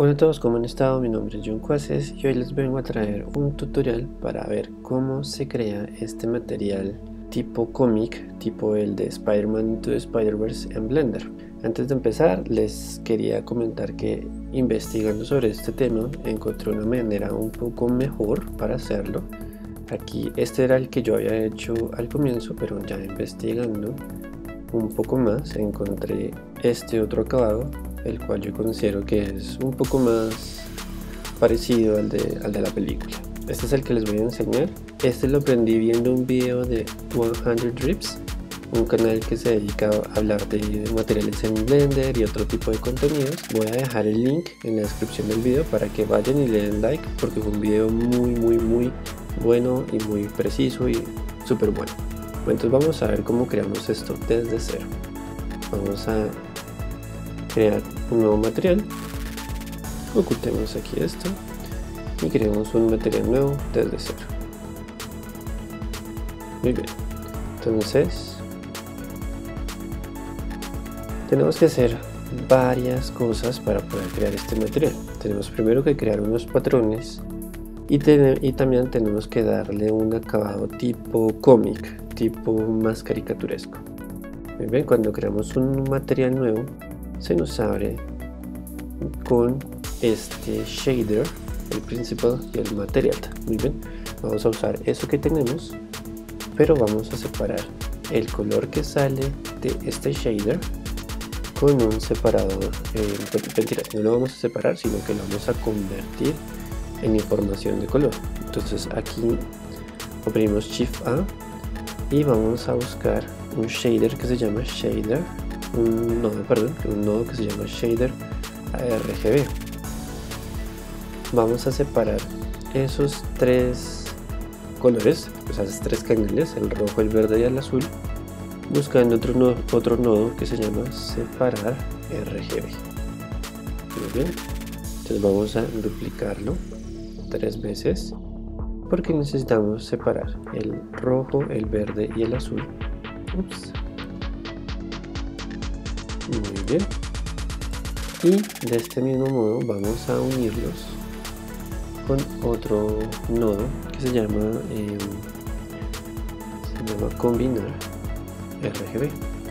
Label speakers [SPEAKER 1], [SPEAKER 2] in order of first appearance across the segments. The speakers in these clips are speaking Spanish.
[SPEAKER 1] Hola a todos, ¿cómo han estado? Mi nombre es John Cuaces y hoy les vengo a traer un tutorial para ver cómo se crea este material tipo cómic, tipo el de Spider-Man Into the Spider-Verse en Blender. Antes de empezar, les quería comentar que investigando sobre este tema encontré una manera un poco mejor para hacerlo. Aquí este era el que yo había hecho al comienzo, pero ya investigando un poco más encontré este otro acabado, el cual yo considero que es un poco más parecido al de la película. Este es el que les voy a enseñar. Este lo aprendí viendo un video de 100 Drips, un canal que se dedica a hablar de materiales en Blender y otro tipo de contenidos. Voy a dejar el link en la descripción del video para que vayan y le den like, porque fue un video muy bueno y muy preciso y súper bueno. Entonces vamos a ver cómo creamos esto desde cero. Vamos a crear un nuevo material, ocultemos aquí esto y creamos un material nuevo desde cero. Muy bien, entonces tenemos que hacer varias cosas para poder crear este material. Tenemos primero que crear unos patrones y también tenemos que darle un acabado tipo cómic, tipo más caricaturesco. Muy bien, cuando creamos un material nuevo se nos abre con este shader, el principal y el material. Muy bien, vamos a usar eso que tenemos, pero vamos a separar el color que sale de este shader con un separador. Mentira, no lo vamos a separar, sino que lo vamos a convertir en información de color. Entonces aquí oprimimos Shift A y vamos a buscar un shader que se llama un nodo que se llama shader RGB. Vamos a separar esos tres colores, o sea, esos tres canales, el rojo, el verde y el azul, buscando otro nodo que se llama separar RGB. Muy bien, entonces vamos a duplicarlo 3 veces porque necesitamos separar el rojo, el verde y el azul. Ups. Muy bien, y de este mismo modo vamos a unirlos con otro nodo que se llama combinar RGB.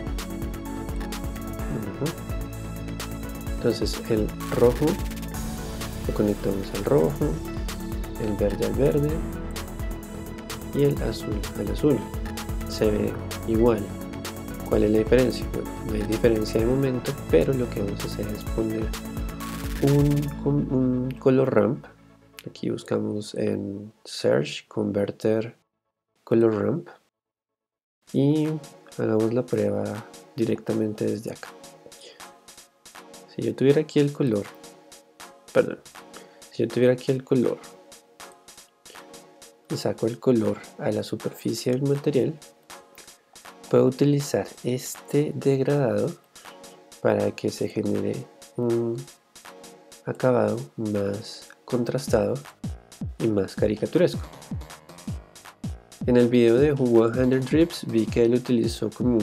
[SPEAKER 1] Entonces el rojo lo conectamos al rojo, el verde al verde y el azul al azul. Se ve igual. ¿Cuál es la diferencia? Bueno, no hay diferencia de momento, pero lo que vamos a hacer es poner un color ramp. Aquí buscamos en Search Converter Color Ramp y hagamos la prueba directamente desde acá. Si yo tuviera aquí el color, y saco el color a la superficie del material, puedo utilizar este degradado para que se genere un acabado más contrastado y más caricaturesco. En el video de 100 Drips vi que él utilizó como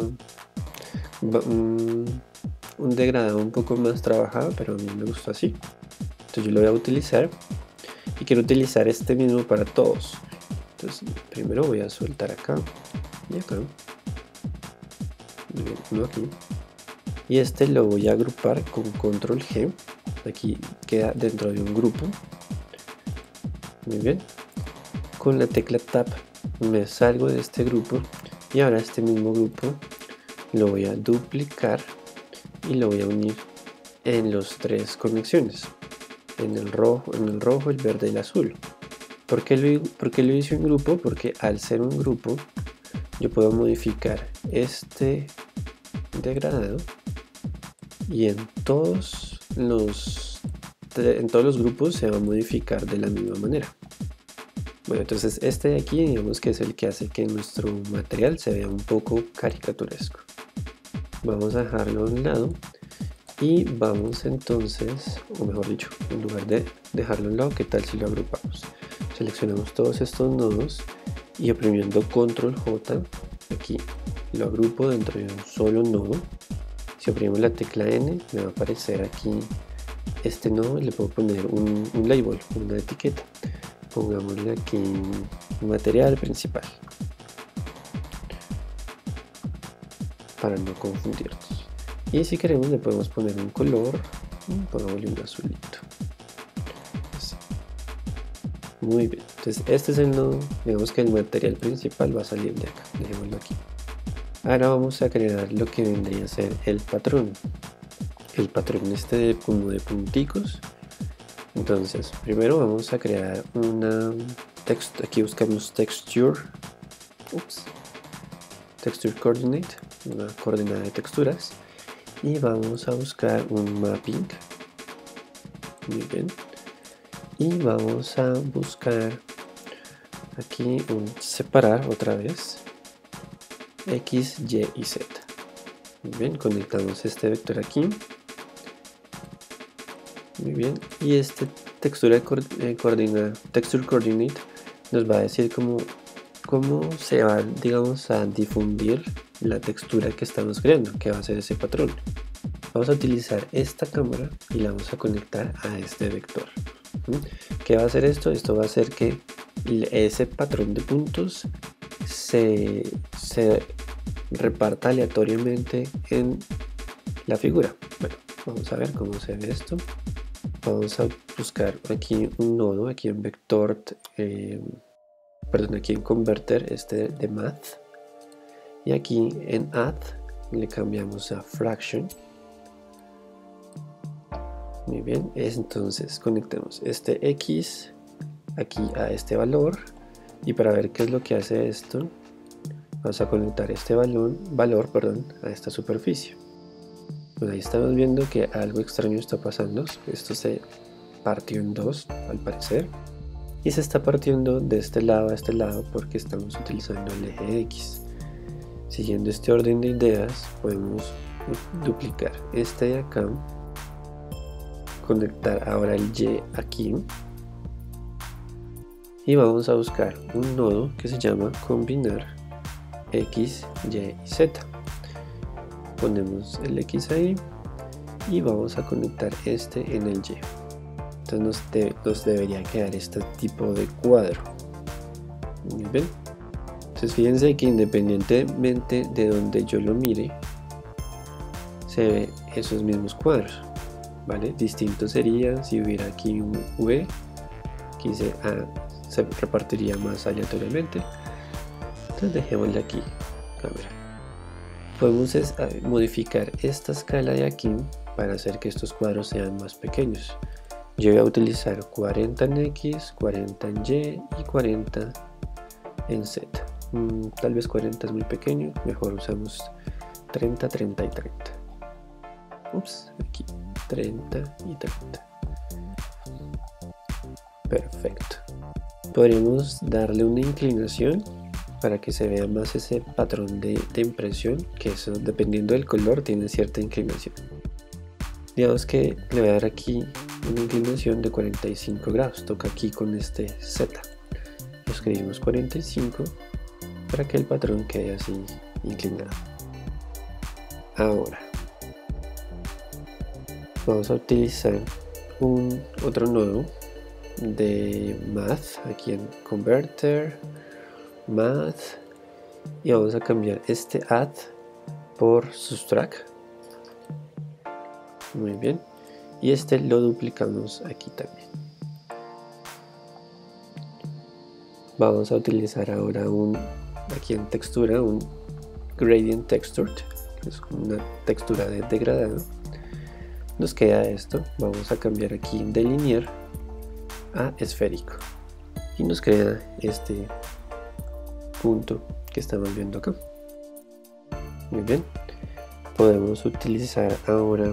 [SPEAKER 1] un degradado un poco más trabajado, pero a mí me gustó así. Entonces yo lo voy a utilizar y quiero utilizar este mismo para todos. Entonces primero voy a soltar acá y acá, uno aquí, y este lo voy a agrupar con control G. Aquí queda dentro de un grupo. Muy bien, con la tecla Tab me salgo de este grupo y ahora este mismo grupo lo voy a duplicar y lo voy a unir en las tres conexiones, en el rojo, el verde y el azul. ¿Por qué lo hice en grupo? Porque al ser un grupo yo puedo modificar este degradado y en todos los grupos se va a modificar de la misma manera. Bueno, entonces este de aquí, digamos que es el que hace que nuestro material se vea un poco caricaturesco. Vamos a dejarlo a un lado y vamos entonces, o mejor dicho, en lugar de dejarlo a un lado, ¿qué tal si lo agrupamos? Seleccionamos todos estos nodos y oprimiendo control J, aquí lo agrupo dentro de un solo nodo. Si oprimimos la tecla N, me va a aparecer aquí este nodo le puedo poner un label, una etiqueta. Pongámosle aquí material principal para no confundirnos. Y si queremos le podemos poner un color, pongámosle un azulito. Así. Muy bien, entonces este es el nodo, digamos que el material principal va a salir de acá, dejémoslo aquí. Ahora vamos a crear lo que vendría a ser el patrón. El patrón como de punticos. Entonces primero vamos a crear una texto, aquí buscamos texture coordinate, una coordenada de texturas, y vamos a buscar un mapping. Muy bien, y vamos a buscar aquí un separar otra vez X, Y y Z. Muy bien, conectamos este vector aquí. Muy bien, y este texture coordinate nos va a decir cómo se va, digamos, a difundir la textura que estamos creando, que va a ser ese patrón. Vamos a utilizar esta cámara y la vamos a conectar a este vector. ¿Qué va a hacer esto? Esto va a hacer que ese patrón de puntos se reparta aleatoriamente en la figura. Bueno, vamos a ver cómo se ve esto. Vamos a buscar aquí un nodo, aquí en vector, aquí en converter de math, y aquí en add le cambiamos a fraction. Muy bien, entonces conectemos este X aquí a este valor, y para ver qué es lo que hace esto, vamos a conectar este valor a esta superficie. Bueno, ahí estamos viendo que algo extraño está pasando. Esto se partió en dos al parecer, y se está partiendo de este lado a este lado porque estamos utilizando el eje X. Siguiendo este orden de ideas, podemos duplicar este de acá, conectar ahora el Y aquí, y vamos a buscar un nodo que se llama combinar X, Y y Z. Ponemos el X ahí y vamos a conectar este en el Y. Entonces nos debería quedar este tipo de cuadro. Muy bien. Entonces fíjense que independientemente de donde yo lo mire, se ve esos mismos cuadros, ¿vale? Distinto sería si hubiera aquí un V, aquí se repartiría más aleatoriamente. Entonces dejémosle aquí cámara. Podemos modificar esta escala de aquí para hacer que estos cuadros sean más pequeños. Yo voy a utilizar 40 en X, 40 en Y y 40 en Z. Tal vez 40 es muy pequeño, mejor usamos 30, 30 y 30. Aquí 30 y 30. Perfecto. Podríamos darle una inclinación para que se vea más ese patrón de impresión, que eso dependiendo del color tiene cierta inclinación. Digamos que le voy a dar aquí una inclinación de 45 grados, toca aquí con este Z, escribimos 45 para que el patrón quede así inclinado. Ahora vamos a utilizar otro nodo de math, aquí en converter math, y vamos a cambiar este add por subtract. Muy bien, y este lo duplicamos aquí también. Vamos a utilizar ahora aquí en textura un gradient texture, que es una textura de degradado. Nos queda esto, vamos a cambiar aquí de linear a esférico y nos queda este punto que estamos viendo acá. Muy bien, podemos utilizar ahora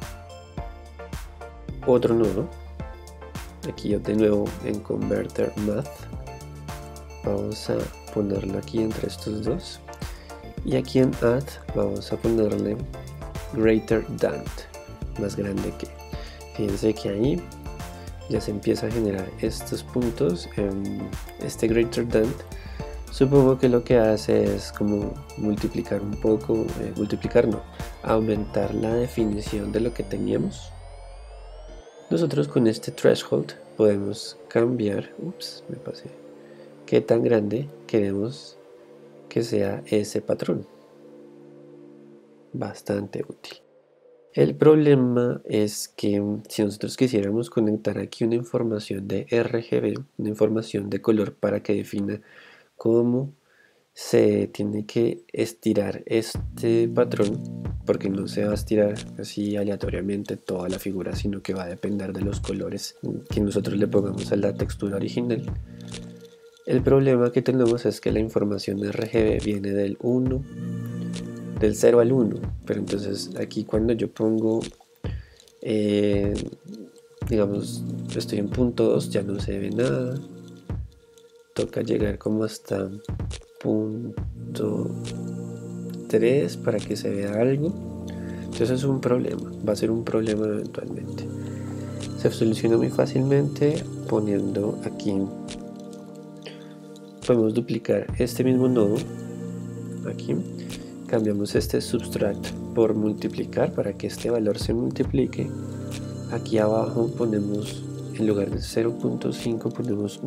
[SPEAKER 1] otro nodo, aquí de nuevo en converter math, vamos a ponerlo aquí entre estos dos, y aquí en add vamos a ponerle greater than, más grande que. Fíjense que ahí ya se empieza a generar estos puntos. Este greater than, supongo que lo que hace es como multiplicar un poco, aumentar la definición de lo que teníamos. Nosotros con este threshold podemos cambiar, qué tan grande queremos que sea ese patrón. Bastante útil. El problema es que si nosotros quisiéramos conectar aquí una información de RGB, una información de color para que defina cómo se tiene que estirar este patrón, porque no se va a estirar así aleatoriamente toda la figura, sino que va a depender de los colores que nosotros le pongamos a la textura original. El problema que tenemos es que la información de RGB viene del 0 al 1, pero entonces aquí cuando yo pongo, digamos, estoy en punto 2, ya no se ve nada, toca llegar como hasta punto 3 para que se vea algo. Entonces es un problema, va a ser un problema eventualmente. Se soluciona muy fácilmente poniendo aquí, podemos duplicar este mismo nodo aquí, cambiamos este subtract por multiplicar para que este valor se multiplique. Aquí abajo ponemos, en lugar de 0.5 ponemos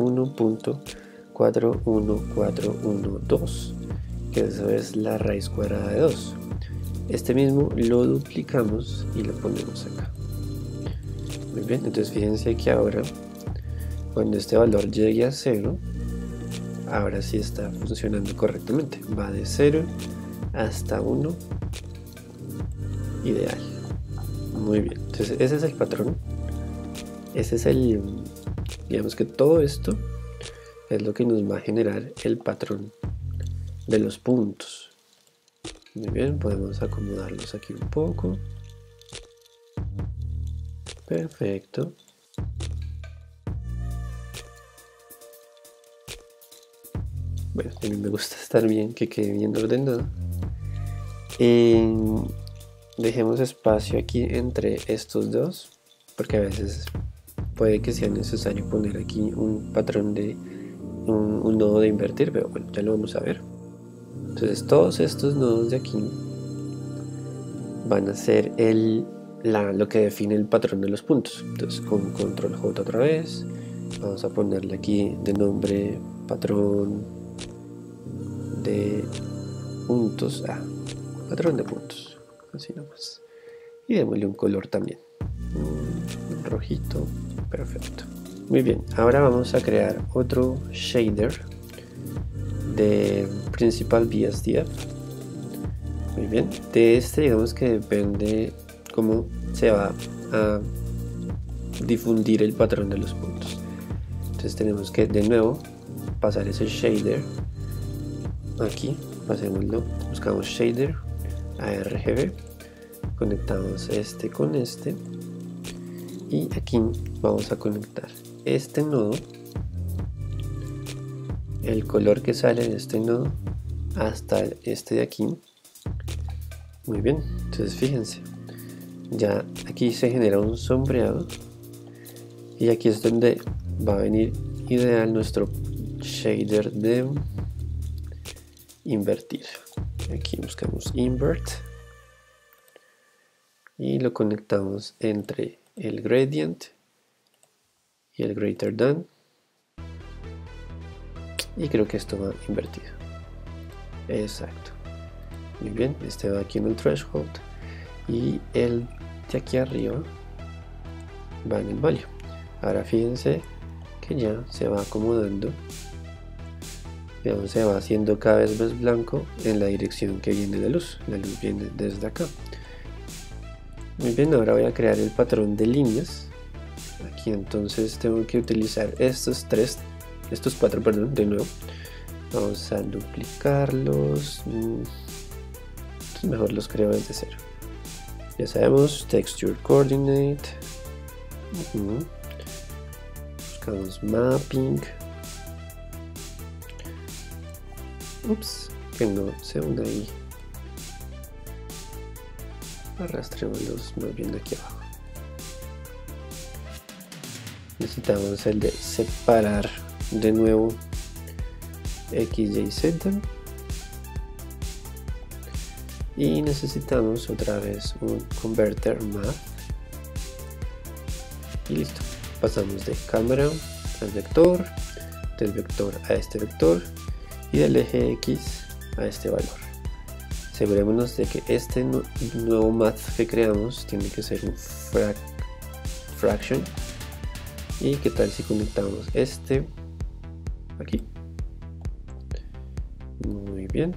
[SPEAKER 1] 1.41412, que eso es la raíz cuadrada de 2. Este mismo lo duplicamos y lo ponemos acá. Muy bien, entonces fíjense que ahora cuando este valor llegue a 0, ahora sí está funcionando correctamente, va de 0 hasta 1, ideal. Muy bien, entonces ese es el patrón, ese es el, digamos que todo esto es lo que nos va a generar el patrón de los puntos. Muy bien, podemos acomodarlos aquí un poco. Perfecto. Bueno, a mí me gusta estar bien, que quede bien ordenado. Dejemos espacio aquí entre estos dos, porque a veces puede que sea necesario poner aquí un patrón de un nodo de invertir, pero bueno, ya lo vamos a ver. Entonces todos estos nodos de aquí van a ser lo que define el patrón de los puntos. Entonces con control J otra vez, vamos a ponerle aquí de nombre patrón de puntos, patrón de puntos, así nomás, y démosle un color también, un rojito, perfecto. Muy bien, ahora vamos a crear otro shader de Principal BSDF. Muy bien, de este digamos que depende cómo se va a difundir el patrón de los puntos. Entonces tenemos que de nuevo pasar ese shader aquí, pasémoslo, buscamos shader a RGB, conectamos este con este y aquí vamos a conectar este nodo, el color que sale de este nodo hasta este de aquí. Muy bien, entonces fíjense, ya aquí se genera un sombreado y aquí es donde va a venir ideal nuestro shader de invertir. Aquí buscamos invert y lo conectamos entre el gradient y el greater than, y creo que esto va invertido. Exacto. Muy bien, este va aquí en el threshold y el de aquí arriba va en el value. Ahora fíjense que ya se va acomodando, digamos, se va haciendo cada vez más blanco en la dirección que viene la luz viene desde acá. Muy bien, ahora voy a crear el patrón de líneas. Aquí entonces tengo que utilizar estos cuatro, perdón, de nuevo. Vamos a duplicarlos. Entonces mejor los creo desde cero. Ya sabemos, texture coordinate. Buscamos mapping. Que no se una ahí. Arrastrémoslos más bien aquí abajo. Necesitamos el de separar de nuevo X, Y, Z. Y necesitamos otra vez un converter math. y listo. Pasamos de cámara al vector, del vector a este vector y del eje X a este valor. Asegurémonos de que este nuevo math que creamos tiene que ser un fraction. Y qué tal si conectamos este aquí. Muy bien.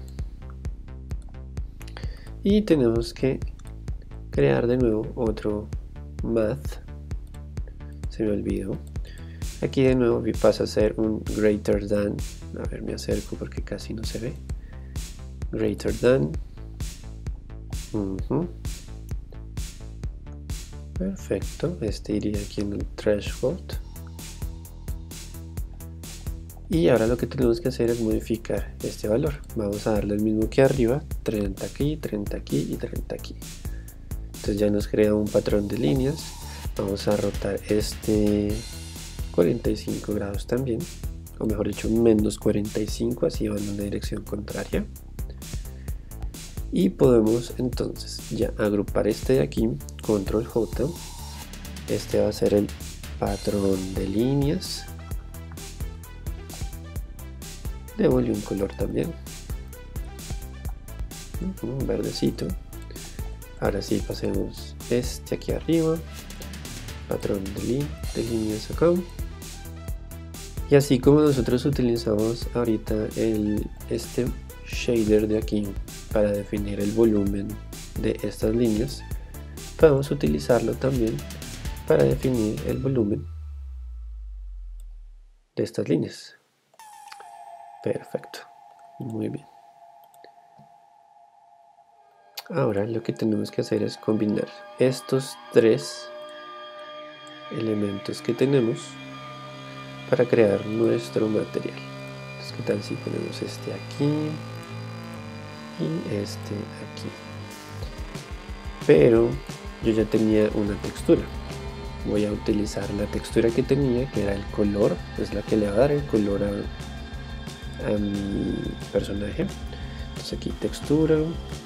[SPEAKER 1] Y tenemos que crear de nuevo otro math. Se me olvidó. Aquí de nuevo pasa a ser un greater than. A ver, me acerco porque casi no se ve. Greater than. Perfecto. Este iría aquí en el threshold. Y ahora lo que tenemos que hacer es modificar este valor. Vamos a darle el mismo que arriba. 30 aquí, 30 aquí y 30 aquí. Entonces ya nos crea un patrón de líneas. Vamos a rotar este 45 grados también, o mejor dicho menos 45, así va en una dirección contraria. Y podemos entonces ya agrupar este de aquí, control J. Este va a ser el patrón de líneas. Démosle un color también, un verdecito. Ahora sí, pasemos este aquí arriba, patrón de líneas acá. Y así como nosotros utilizamos ahorita este shader de aquí para definir el volumen de estas líneas, podemos utilizarlo también para definir el volumen de estas líneas. Perfecto, muy bien. Ahora lo que tenemos que hacer es combinar estos tres elementos que tenemos para crear nuestro material. Entonces, ¿qué tal si ponemos este aquí y este aquí? Pero yo ya tenía una textura. Voy a utilizar la textura que tenía, que era el color, es la que le va a dar el color a mi personaje. Entonces aquí textura,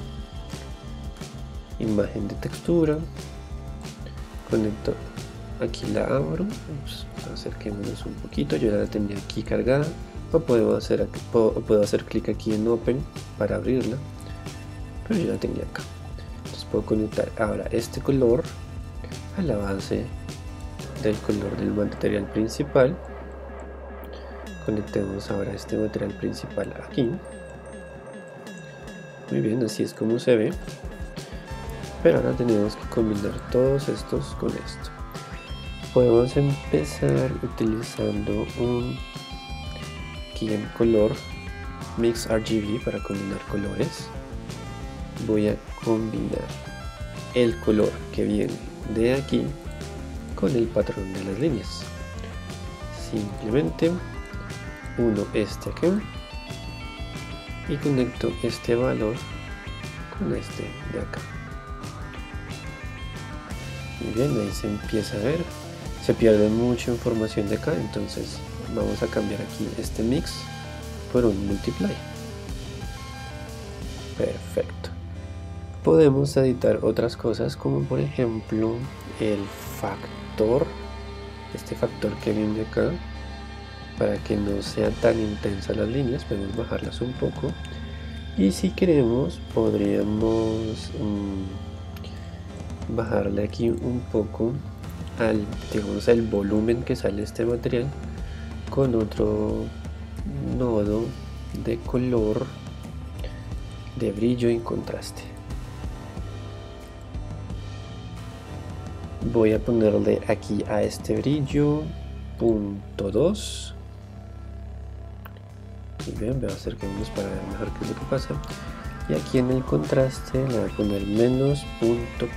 [SPEAKER 1] imagen de textura, conecto, aquí la abro, acerquémonos un poquito, yo ya la tenía aquí cargada, o puedo hacer clic aquí en Open para abrirla, pero yo la tenía acá. Entonces puedo conectar ahora este color a la base del color del material principal. Conectemos ahora este material principal aquí. Muy bien, así es como se ve. Pero ahora tenemos que combinar todos estos con esto. Podemos empezar utilizando aquí en color Mix RGB para combinar colores. Voy a combinar el color que viene de aquí con el patrón de las líneas. Simplemente uno este aquí y conecto este valor con este de acá. Muy bien, ahí se empieza a ver, se pierde mucha información de acá, entonces vamos a cambiar aquí este mix por un multiply. Perfecto. Podemos editar otras cosas, como por ejemplo el factor, este factor que viene acá, para que no sean tan intensas las líneas, podemos bajarlas un poco. Y si queremos podríamos bajarle aquí un poco digamos, al volumen que sale este material con otro nodo de color, de brillo y contraste. Voy a ponerle aquí a este brillo .2. Muy bien, voy a acercarnos para ver mejor qué es lo que pasa. Y aquí en el contraste le voy a poner menos .4.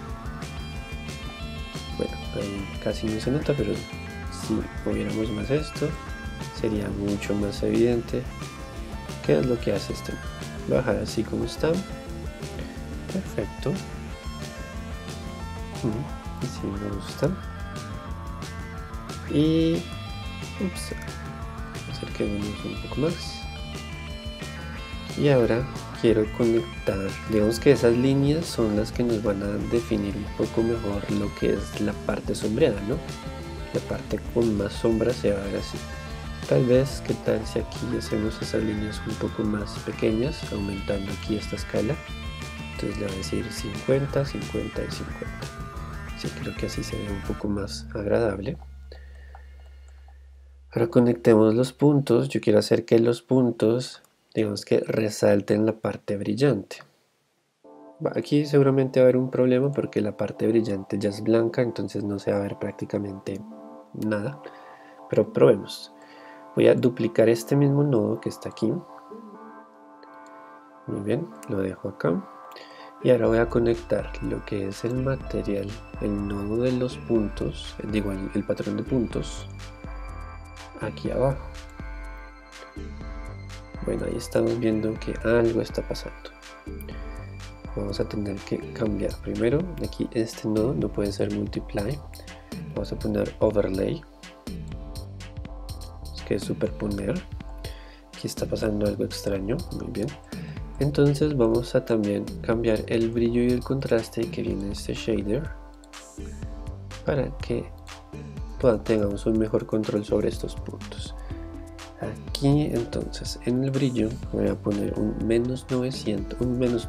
[SPEAKER 1] Bueno, ahí casi no se nota, pero si moviéramos más esto sería mucho más evidente qué es lo que hace este. Voy a bajar así como está. Perfecto. Así me gusta. Y acerquémonos un poco más. Y ahora quiero conectar, digamos que esas líneas son las que nos van a definir un poco mejor lo que es la parte sombreada, ¿no? La parte con más sombra se va a ver así. Tal vez, ¿qué tal si aquí hacemos esas líneas un poco más pequeñas, aumentando aquí esta escala? Entonces le voy a decir 50, 50 y 50. Sí, creo que así se ve un poco más agradable. Ahora conectemos los puntos. Yo quiero hacer que los puntos, digamos que resalten la parte brillante. Aquí seguramente va a haber un problema porque la parte brillante ya es blanca, entonces no se va a ver prácticamente nada. Pero probemos. Voy a duplicar este mismo nodo que está aquí. Muy bien, lo dejo acá. Y ahora voy a conectar lo que es el material, el nodo de los puntos, digo el patrón de puntos, aquí abajo. Bueno, ahí estamos viendo que algo está pasando. Vamos a tener que cambiar primero. Aquí este nodo no puede ser multiply. Vamos a poner overlay, que es superponer. Aquí está pasando algo extraño. Muy bien. Entonces vamos a también cambiar el brillo y el contraste que viene este shader para que tengamos un mejor control sobre estos puntos. Aquí entonces en el brillo voy a poner un menos 900, menos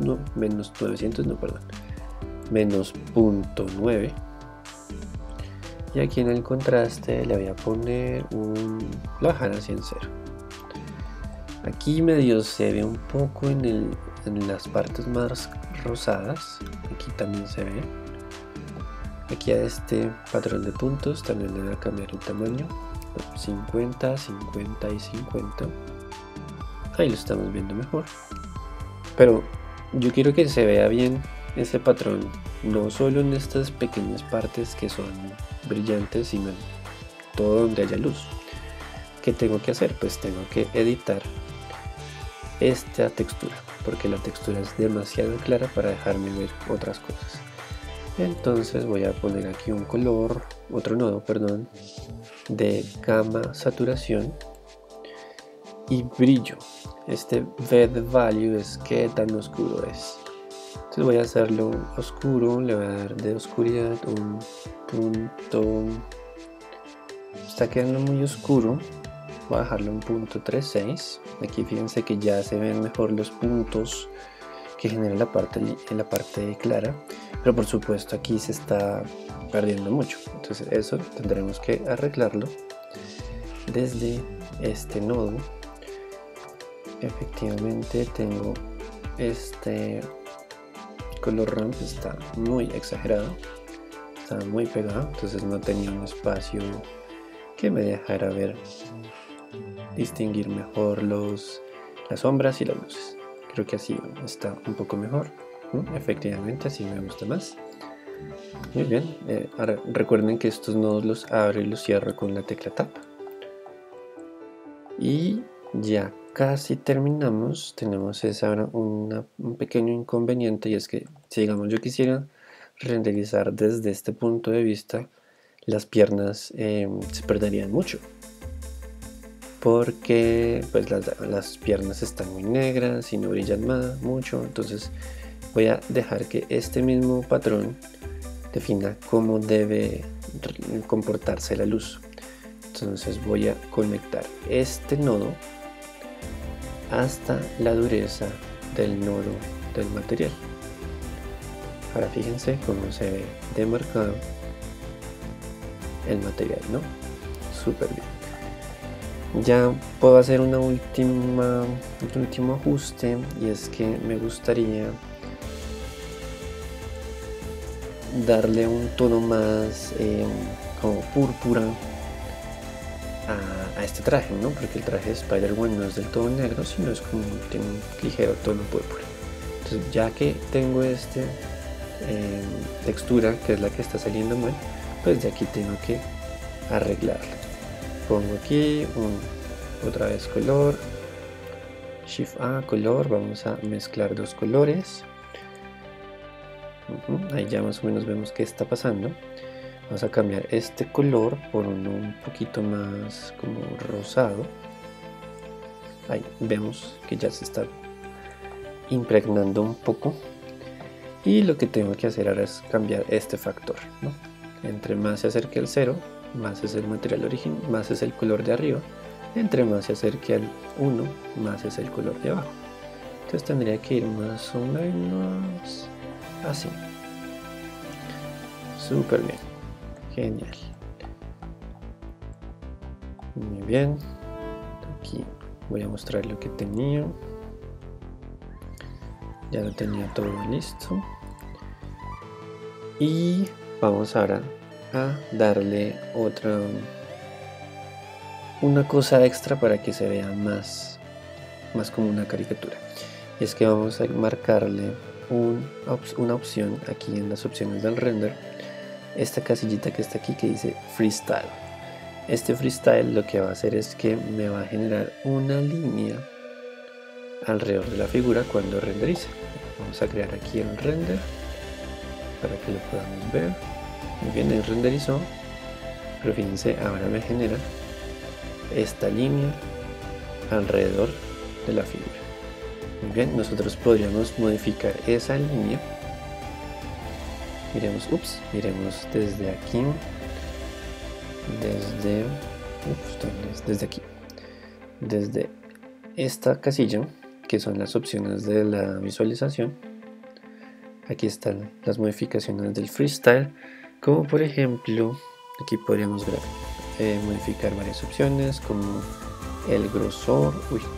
[SPEAKER 1] 0.9, y aquí en el contraste le voy a poner la bajar así en 0. Aquí medio se ve un poco en las partes más rosadas, aquí también se ve. Aquí a este patrón de puntos también le voy a cambiar el tamaño, 50, 50 y 50. Ahí lo estamos viendo mejor. Pero yo quiero que se vea bien ese patrón, no solo en estas pequeñas partes que son brillantes, sino en todo donde haya luz. ¿Qué tengo que hacer? Pues tengo que editar esta textura, porque la textura es demasiado clara para dejarme ver otras cosas. Entonces voy a poner aquí un color, otro nodo, perdón, de gama, saturación y brillo. Este red value es qué tan oscuro es. Entonces voy a hacerlo oscuro, le voy a dar de oscuridad un punto, está quedando muy oscuro, voy a dejarlo un punto 36. Aquí fíjense que ya se ven mejor los puntos que genera la parte clara, pero por supuesto aquí se está perdiendo mucho, entonces eso tendremos que arreglarlo desde este nodo. Efectivamente tengo este color ramp, está muy exagerado, está muy pegado, entonces no tenía un espacio que me dejara distinguir mejor las sombras y las luces. Creo que así está un poco mejor. Efectivamente, así me gusta más. Muy bien. Ahora recuerden que estos nodos los abro y los cierro con la tecla Tab. Y ya casi terminamos. Tenemos ahora un pequeño inconveniente, y es que si digamos yo quisiera renderizar desde este punto de vista, las piernas se perderían mucho, porque pues las piernas están muy negras y no brillan mucho. Entonces voy a dejar que este mismo patrón defina cómo debe comportarse la luz. Entonces voy a conectar este nodo hasta la dureza del nodo del material. Ahora fíjense cómo se ve demarcado el material, ¿no? Súper bien. Ya puedo hacer un último ajuste, y es que me gustaría darle un tono más como púrpura a este traje, ¿no? Porque el traje de Spider-Man no es del todo negro, sino es como tiene un ligero tono púrpura. Entonces ya que tengo esta textura, que es la que está saliendo mal, pues de aquí tengo que arreglarla. Pongo aquí otra vez color, Shift A, color, vamos a mezclar dos colores. Ahí ya más o menos vemos qué está pasando. Vamos a cambiar este color por uno un poquito más como rosado. Ahí vemos que ya se está impregnando un poco, y lo que tengo que hacer ahora es cambiar este factor, ¿no? Entre más se acerque al 0, más es el material original, más es el color de arriba. Entre más se acerque al 1, más es el color de abajo. Entonces tendría que ir más o menos así. Súper bien, genial. Muy bien, aquí voy a mostrar lo que tenía. Ya lo tenía todo listo. Y vamos ahora a darle una cosa extra para que se vea más como una caricatura. Y es que vamos a marcarle una opción aquí en las opciones del render, esta casillita que está aquí que dice Freestyle. Este Freestyle lo que va a hacer es que me va a generar una línea alrededor de la figura cuando renderice. Vamos a crear aquí el render para que lo podamos ver. Muy bien, él renderizó, pero fíjense, ahora me genera esta línea alrededor de la figura. Muy bien, nosotros podríamos modificar esa línea. Miremos desde aquí, desde aquí, desde esta casilla, que son las opciones de la visualización. Aquí están las modificaciones del freestyle, como por ejemplo, aquí podríamos modificar varias opciones como el grosor.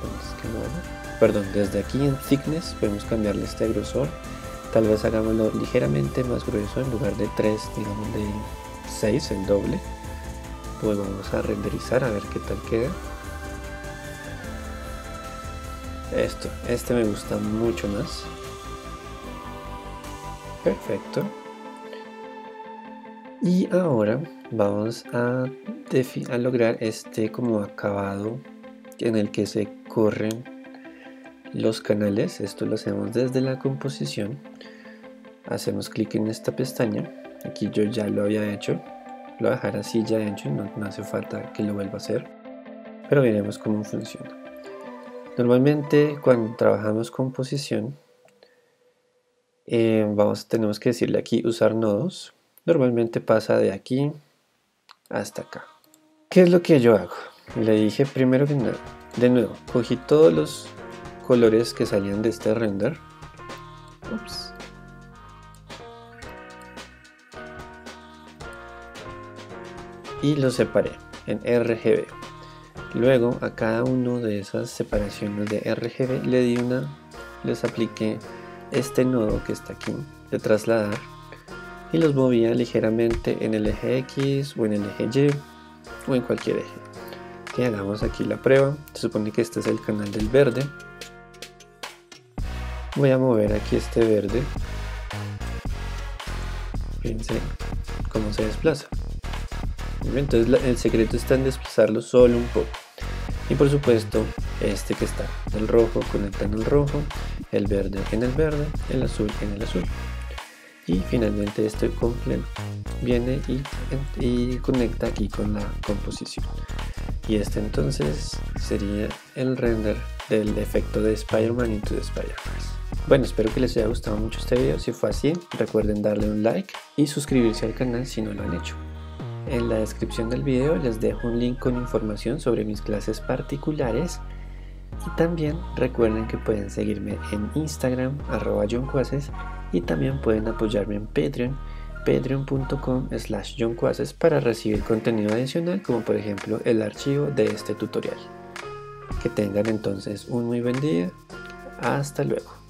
[SPEAKER 1] Desde aquí en thickness podemos cambiarle este grosor. Tal vez hagámoslo ligeramente más grueso, en lugar de 3, digamos de 6, el doble. Pues vamos a renderizar a ver qué tal queda. Este me gusta mucho más. Perfecto. Y ahora vamos a lograr este como acabado en el que se corren los canales. Esto lo hacemos desde la composición. Hacemos clic en esta pestaña. Aquí yo ya lo había hecho. Lo voy a dejar así ya hecho, no hace falta que lo vuelva a hacer. Pero veremos cómo funciona. Normalmente cuando trabajamos composición, tenemos que decirle aquí usar nodos. Normalmente pasa de aquí hasta acá. ¿Qué es lo que yo hago? Le dije primero que nada, de nuevo, cogí todos los colores que salían de este render. Y los separé en RGB. Luego a cada uno de esas separaciones de RGB les apliqué este nodo que está aquí de trasladar y los movía ligeramente en el eje X o en el eje Y o en cualquier eje. Y hagamos aquí la prueba. Se supone que este es el canal del verde. Voy a mover aquí este verde. Fíjense cómo se desplaza. Entonces el secreto está en desplazarlo solo un poco. Y por supuesto este que está el rojo conecta en el rojo, el verde en el verde, el azul en el azul. Y finalmente este completo viene y conecta aquí con la composición. Y este entonces sería el render del efecto de Spider-Man Into the Spider-Verse. Bueno, espero que les haya gustado mucho este video. Si fue así, recuerden darle un like y suscribirse al canal si no lo han hecho. En la descripción del video les dejo un link con información sobre mis clases particulares. Y también recuerden que pueden seguirme en Instagram, @JohnCuaces, y también pueden apoyarme en Patreon, patreon.com/JohnCuaces, para recibir contenido adicional, como por ejemplo el archivo de este tutorial. Que tengan entonces un muy buen día. Hasta luego.